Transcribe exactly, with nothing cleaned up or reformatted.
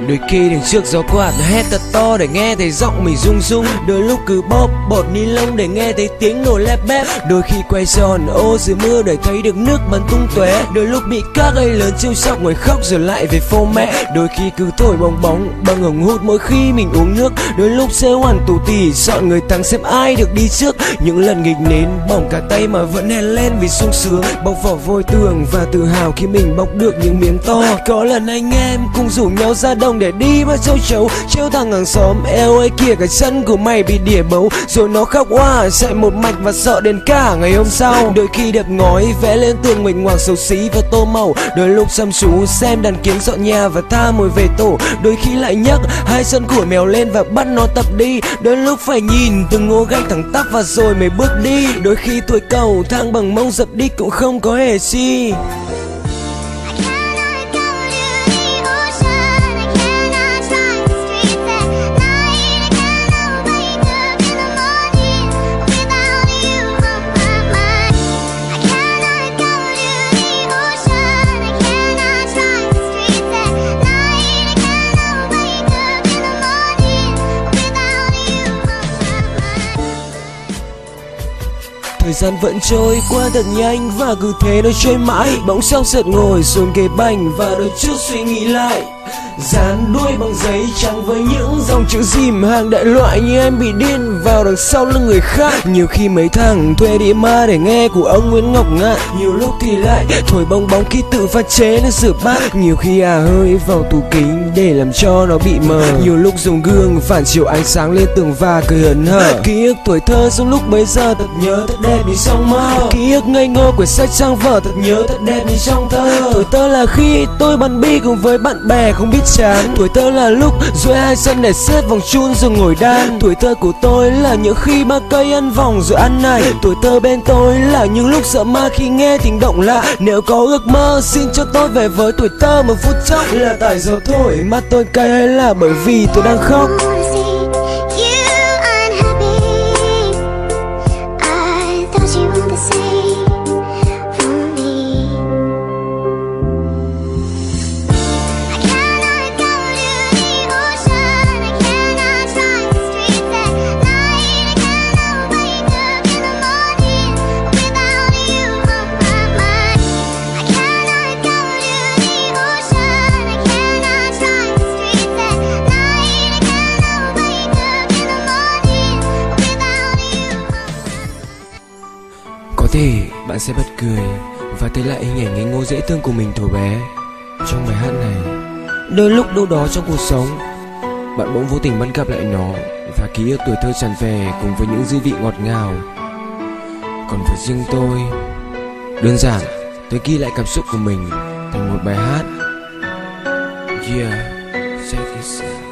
Đôi khi đằng trước gió quạt nó hét thật to để nghe thấy giọng mình rung rung. Đôi lúc cứ bóp bột ni lông để nghe thấy tiếng nổ lép bép. Đôi khi quay tròn ô dưới mưa để thấy được nước bắn tung tóe. Đôi lúc bị các gây lớn trêu chọc ngồi khóc rồi lại về phô mẹ. Đôi khi cứ thổi bong bóng bằng ống hút mỗi khi mình uống nước. Đôi lúc sẽ hoàn tù tì chọn người thắng xem ai được đi trước. Những lần nghịch nến bỏng cả tay mà vẫn hét lên vì sung sướng. Bóc vỏ vôi tường và tự hào khi mình bóc được những miếng to. Có lần anh em cùng rủ nhau ra đồng để đi bắt châu chấu, trêu thằng hàng xóm eo ơi kìa cái chân của mày bị đỉa bấu. Rồi nó khóc oa chạy một mạch và sợ đến cả ngày hôm sau. Đôi khi đập ngói vẽ lên tường mình ngoạc xấu xí và tô màu. Đôi lúc chăm chú xem đàn kiến dọn nhà và tha mồi về tổ. Đôi khi lại nhấc hai chân của mèo lên và bắt nó tập đi. Đôi lúc phải nhìn từng ngô gạch thẳng tắp và rồi mới bước đi. Đôi khi tuổi cầu thang bằng mông dập đi cũng không có hề chi. Thời gian vẫn trôi qua thật nhanh và cứ thế nó trôi mãi. Bỗng xong sượt ngồi xuống ghế bành và đôi chút suy nghĩ lại. Dán đuôi bằng giấy trắng với những dòng chữ dìm hàng đại loại như em bị điên vào đằng sau lưng người khác. Nhiều khi mấy thằng thuê đĩa ma để nghe của ông Nguyễn Ngọc Ngạn. Nhiều lúc thì lại thổi bong bóng khi tự pha chế nó rửa bát. Nhiều khi à hơi vào tủ kính để làm cho nó bị mờ. Nhiều lúc dùng gương phản chiếu ánh sáng lên tường và cười hớn hở. Ký ức tuổi thơ trong lúc bấy giờ thật nhớ thật đẹp như trong mơ. Ký ức ngây ngô của sách trang vở thật nhớ thật đẹp như trong thơ. Tuổi thơ là khi tôi bắn bi cùng với bạn bè không biết chán. Tuổi thơ là lúc duỗi hai chân để xếp vòng chun rồi ngồi đan. Tuổi thơ của tôi là những khi ba cây ăn vòng rồi ăn này. Tuổi thơ bên tôi là những lúc sợ ma khi nghe tiếng động lạ. Nếu có ước mơ xin cho tôi về với tuổi thơ một phút chốc. Là tại gió thổi mắt tôi cay hay là bởi vì tôi đang khóc? Có thể bạn sẽ bật cười và thấy lại hình ảnh ngây ngô dễ thương của mình thuở bé trong bài hát này. Đôi lúc đâu đó trong cuộc sống bạn bỗng vô tình bắt gặp lại nó và ký ức tuổi thơ tràn về cùng với những dư vị ngọt ngào. Còn với riêng tôi, đơn giản tôi ghi lại cảm xúc của mình thành một bài hát. Yeah, check this out.